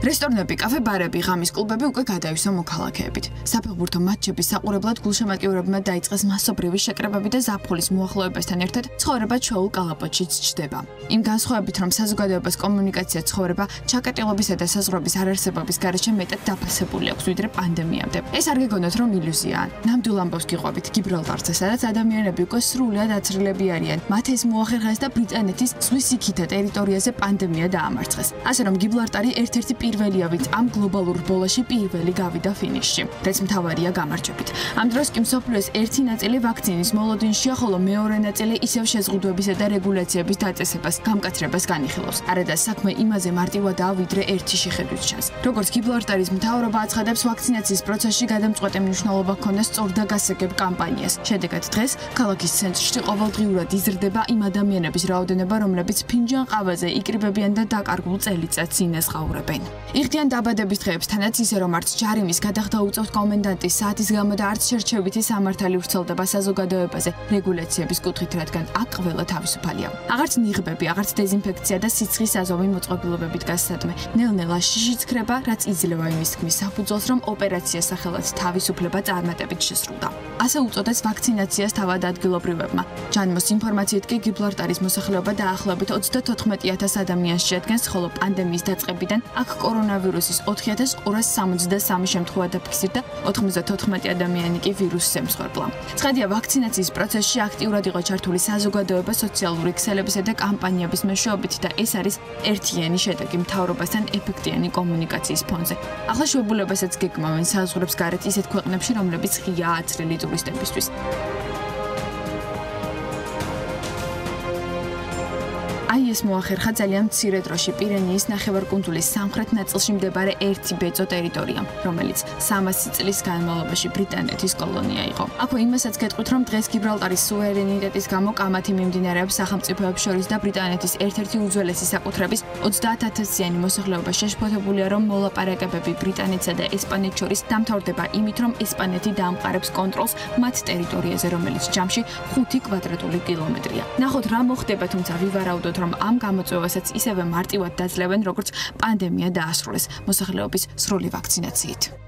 რესტორნები, კაფე-ბარები, ღამის კლუბები უკვე გადაივსო მოქალაქეებით. საფეხბურთო მატჩების საყურებლად გულშემატკივრებმა დაიწყეს მასობრივი შეკრებები და ზაფხულის მოახლოებასთან ერთად ცხოვრება ჩვეულ კალაპოტშიც ჩდება. იმ განსხვავებით, რომ საზოგადოებას კომუნიკაცია ცხოვრება ჩაკეტილობისა და საზღვრების არარსებობის გარეშე მეტად დაფასებული აქვს, ვიდრე პანდემიამდე. ეს არ გეგონოთ, რომ ილუზიაა. ნამდვილ ამბავს გიყვებით გიბრალტარზე, სადაც ადამიანები უკვე სრულად აცრილები არიან. მათ ეს მოახერხეს და ბრიტანეთის ზღვის იქითა ტერიტორიაზე პანდემია დაამარცხეს. ასე რომ გიბრალტარი ერთ-ერთი პირველია, ვინც ამ გლობალურ ბოლოში პირველი გავიდა ფინიშში. რაც მთავარია გამარჯვებით. ამ დროს კი მსოფლიოს ერთი ნაწილი ვაქცინის მოლოდინშია, ხოლო მეორე ნაწილი ისევ შეზღუდვებისა და რეგულაციების დაწესებას, გამკაცრებას განიხილავს. არადა საქმე იმაზე მარტივადაა, ვიდრე ერთი შეხედვით ჩანს. როგორც გიბრალტარის მთავრობა აცხადებს, ვაქცინაციის პროცესში გადამწყვეტი მნიშვნელობა ჰქონდა სწორ და გასაგებ კამპანიას. შედეგად დღეს ქალაქის ცენტრში ყოველდღიურად იზრდება იმ ადამიანების რაოდენობა, რომლებიც ფინჯან ყავაზე იკრიბებიან და დაკარგულ წელიწადს ინაზღაურებენ. იხდიან დაბადების დღეებს, თანაც ისე რომ არც ჯარიმის გადახდა უწევთ კომენდანტის საათის გამო და არც შერჩევითი სამართალი ვრცელდება საზოგადოებაზე რეგულაციების კუთხით, რადგან აქ ყველა თავისუფალია. აღარც ნიღბები, აღარც დეზინფექცია და სიცხის აზოვი მოწყობილობებით გასცადმე. ნელ-ნელა შიშიც ქრება, რაც იძლევა იმის თქმის საფუძველს, რომ ოპერაციას სახელად თავისუფლება წარმატებით შესრულდა. ასე უწოდეს ვაქცინაციას თავად ადგილობრივებმა. ჯანმოს ინფორმაციით კი გიბრალტარის მოსახლეობა დაახლოებით 34,000 ადამიანს შეადგენს, ხოლო პანდემიის დაწყებიდან აქ კორონავირუსის 4,263 შემთხვევა დაფიქსირდა, 94 ადამიანი კი ვირუსს ემსხვერპლა. ცხადია, ვაქცინაციის პროცესში აქტიურად იყო ჩართული საზოგადოება სოციალური ქსელებისა და კამპანიების მეშვეობით და ეს არის ერთიანი შედეგი მთავრობასთან ეფექტიანი კომუნიკაციის ფონზე. ახლა შვებულებასაც გეგმავენ საზღვრებს გარეთ ისეთ ქვეყნებში, რომლებიც ღია აცრელი ტურისტებისთვის. აი ეს მოახერხა ძალიან მცირე დროში პირენიის ნახევარკუნძულის სამხრეთ ნაწილში მდებარე ერთი ბეწო ტერიტორიამ, რომელიც 300 წლის განმავლობაში ბრიტანეთის კოლონია იყო. აქვე იმასაც გეტყვით, რომ დღეს გიბრალტარის სუვერენიტეტის გამო კამათი მიმდინარეობს სახელმწიფოებს შორის და ბრიტანეთის ერთ-ერთი უძველესი საკუთრების 30,000-იანი მოსახლეობა შეშფოთებულია, რომ მოლაპარაკებები ბრიტანეთსა და ესპანეთს შორის დამთავრდება იმით, რომ ესპანეთი დაამყარებს კონტროლს მათ ტერიტორიაზე, რომელიც ჯამში 5 კვადრატული კილომეტრია. ნახოთ რა მოხდება, თუმცა ვივარაუდოთ, რომ ამ გამოწვევასაც ისევე მარტივად დაძლევენ, როგორც პანდემია დაასრულეს მოსახლეობის სრული ვაქცინაციით.